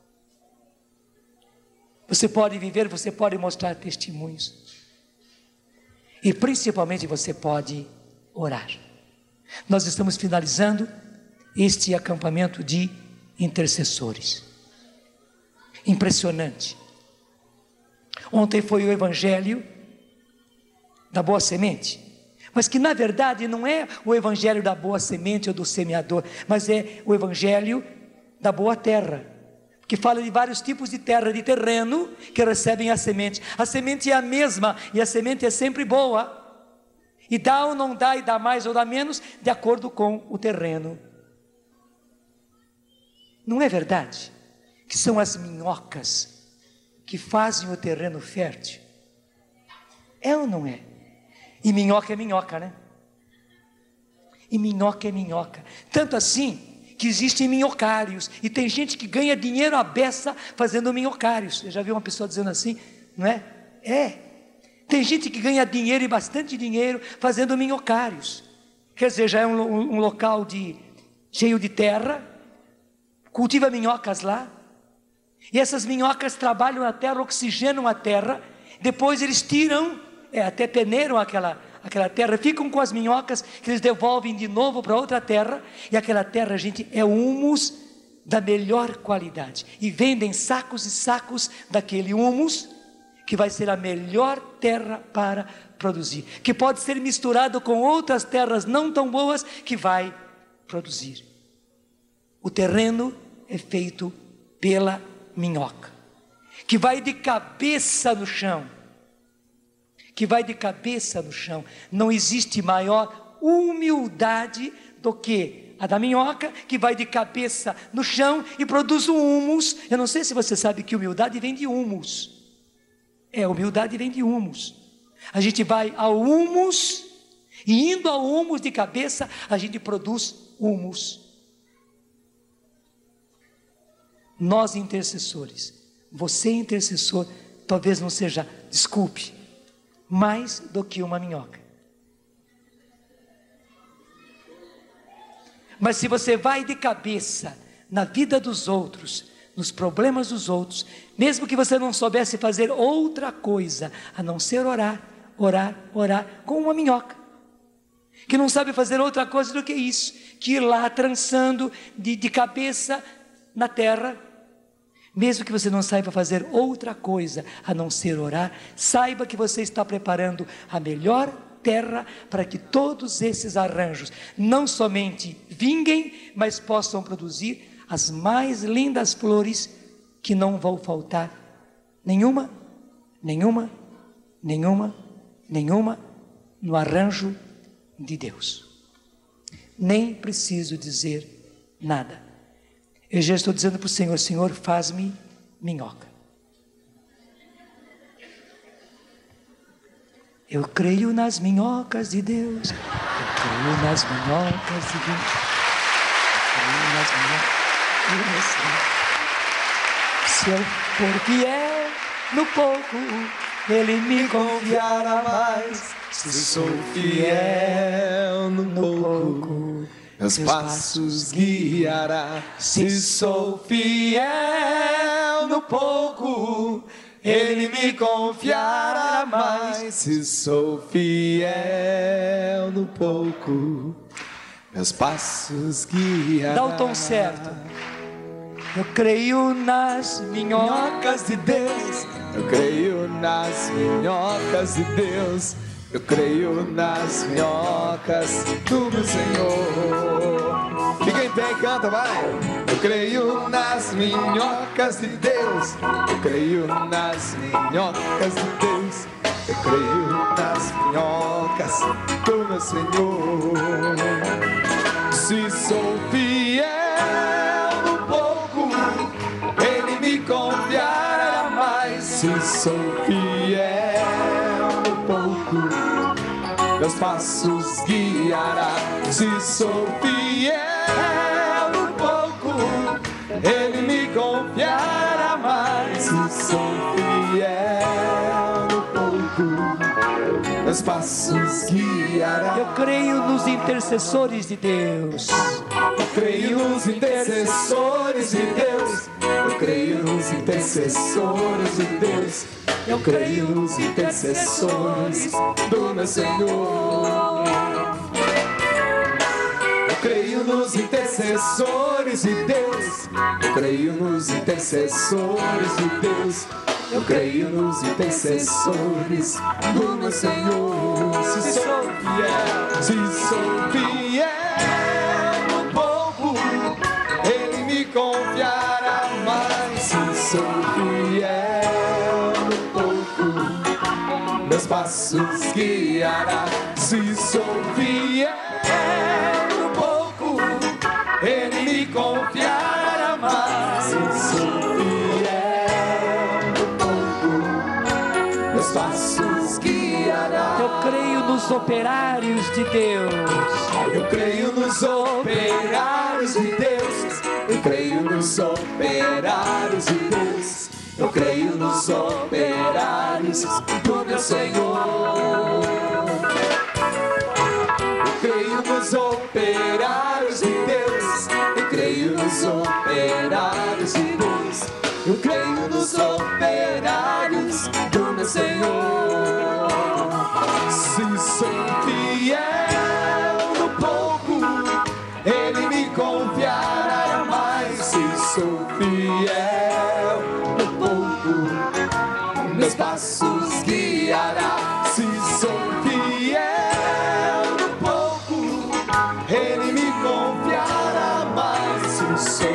Você pode viver, você pode mostrar testemunhos. E principalmente você pode orar. Nós estamos finalizando este acampamento de intercessores. Impressionante. Ontem foi o evangelho da boa semente, mas que na verdade não é o evangelho da boa semente ou do semeador, mas é o evangelho da boa terra, que fala de vários tipos de terra, de terreno que recebem a semente. A semente é a mesma e a semente é sempre boa, e dá ou não dá, e dá mais ou dá menos, de acordo com o terreno. Não é verdade que são as minhocas que fazem o terreno fértil? É ou não é? E minhoca é minhoca, né? E minhoca é minhoca. Tanto assim que existem minhocários. E tem gente que ganha dinheiro à beça fazendo minhocários. Você já viu uma pessoa dizendo assim? Não é? É. Tem gente que ganha dinheiro e bastante dinheiro fazendo minhocários. Quer dizer, já é um, um, um local de, cheio de terra. Cultiva minhocas lá. E essas minhocas trabalham na terra, oxigenam a terra. Depois eles tiram... É, até peneiram aquela, aquela terra, ficam com as minhocas que eles devolvem de novo para outra terra, e aquela terra, gente, é humus da melhor qualidade, e vendem sacos e sacos daquele humus, que vai ser a melhor terra para produzir, que pode ser misturado com outras terras não tão boas, que vai produzir. O terreno é feito pela minhoca, que vai de cabeça no chão, que vai de cabeça no chão. Não existe maior humildade do que a da minhoca, que vai de cabeça no chão e produz um humus. Eu não sei se você sabe que humildade vem de humus. É, humildade vem de humus. A gente vai ao humus, e indo ao humus de cabeça, a gente produz humus. Nós intercessores Você, intercessor, talvez não seja, desculpe, mais do que uma minhoca. Mas se você vai de cabeça na vida dos outros, nos problemas dos outros, mesmo que você não soubesse fazer outra coisa a não ser orar, orar, orar, com uma minhoca, que não sabe fazer outra coisa do que isso, que ir lá trançando de, de cabeça na terra, mesmo que você não saiba fazer outra coisa a não ser orar, saiba que você está preparando a melhor terra para que todos esses arranjos não somente vinguem, mas possam produzir as mais lindas flores que não vão faltar nenhuma, nenhuma, nenhuma, nenhuma no arranjo de Deus. Nem preciso dizer nada. Eu já estou dizendo para o Senhor: Senhor, faz-me minhoca. Eu creio nas minhocas de Deus. Eu creio nas minhocas de Deus. Eu creio nas minhocas. Se eu for fiel no pouco, Ele me confiará mais. Se sou fiel no pouco, meus passos guiará. Se sou fiel no pouco, Ele me confiará mais. Se sou fiel no pouco, meus passos guiará. Dá o tom certo. Eu creio nas minhocas de Deus. Eu creio nas minhocas de Deus. Eu creio nas minhocas do meu Senhor. Fica em pé e canta, vai. Eu creio nas minhocas de Deus. Eu creio nas minhocas de Deus. Eu creio nas minhocas do meu Senhor. Se sou fiel no pouco, Ele me confiará mais. Se sou fiel no pouco, meus passos guiará. Se sou fiel no pouco, Ele me confiará mais. Se sou fiel no pouco, meus passos guiará. Eu creio nos intercessores de Deus. Eu creio nos intercessores de Deus. Eu creio nos intercessores de Deus. Eu creio nos intercessores do meu Senhor. Eu creio nos intercessores de Deus. Eu creio nos intercessores de Deus. Eu creio nos intercessores do meu Senhor. Se sou fiel, se sou fiel no pouco, Ele me confiará mais. Se sou fiel no pouco, meus passos guiará. Se sou fiel no pouco, Ele me confiará mais. Se sou passos guiará. Eu creio nos operários de Deus. Eu creio nos operários de Deus. Eu creio nos operários de Deus. Eu creio nos operários do meu Senhor. Eu creio nos operários de Deus. Eu creio nos operários de Deus. Eu creio nos operários do meu Senhor. Se sou fiel no pouco, Ele me confiará mais. Se sou fiel no pouco, meus passos guiará. Se sou fiel no pouco, Ele me confiará mais. Se sou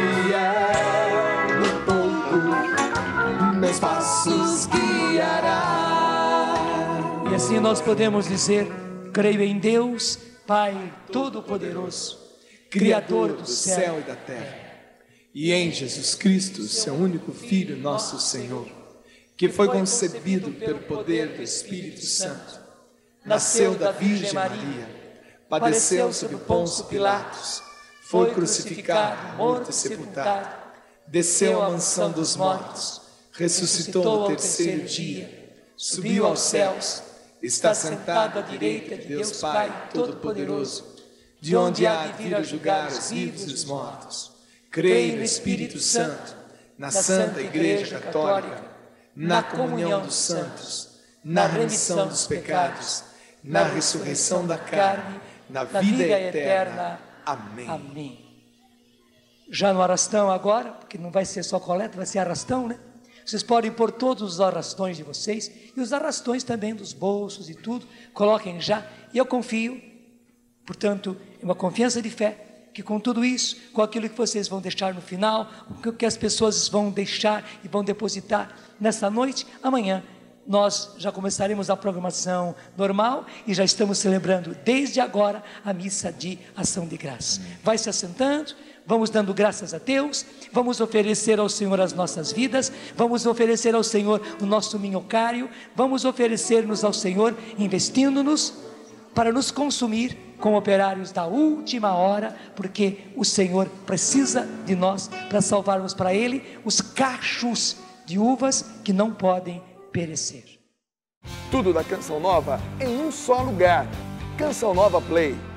meus passos guiará. E assim nós podemos dizer: creio em Deus, Pai Todo-Poderoso, Criador do céu e da terra, e em Jesus Cristo, seu único Filho, nosso Senhor, que foi concebido pelo poder do Espírito Santo, nasceu da Virgem Maria, padeceu sob Pôncio Pilatos, foi crucificado, morto e sepultado, desceu à mansão dos mortos, ressuscitou ao terceiro dia, subiu aos céus, está sentado à direita de Deus Pai Todo-Poderoso, de onde há de vir a julgar os vivos e os mortos. Creio no Espírito Santo, na Santa Igreja Católica, na comunhão dos santos, na remissão dos pecados, na ressurreição da carne, na vida eterna. Amém. Amém. Já no arrastão agora, porque não vai ser só coleta, vai ser arrastão, né? Vocês podem pôr todos os arrastões de vocês e os arrastões também dos bolsos e tudo, coloquem já. E eu confio, portanto, é uma confiança de fé, que com tudo isso, com aquilo que vocês vão deixar no final, o que as pessoas vão deixar e vão depositar nessa noite, amanhã nós já começaremos a programação normal e já estamos celebrando desde agora a missa de ação de graça. Vai se assentando, vamos dando graças a Deus, vamos oferecer ao Senhor as nossas vidas, vamos oferecer ao Senhor o nosso minhocário, vamos oferecer-nos ao Senhor investindo-nos para nos consumir com operários da última hora, porque o Senhor precisa de nós para salvarmos para Ele os cachos de uvas que não podem perecer. Tudo da Canção Nova em um só lugar. Canção Nova Play.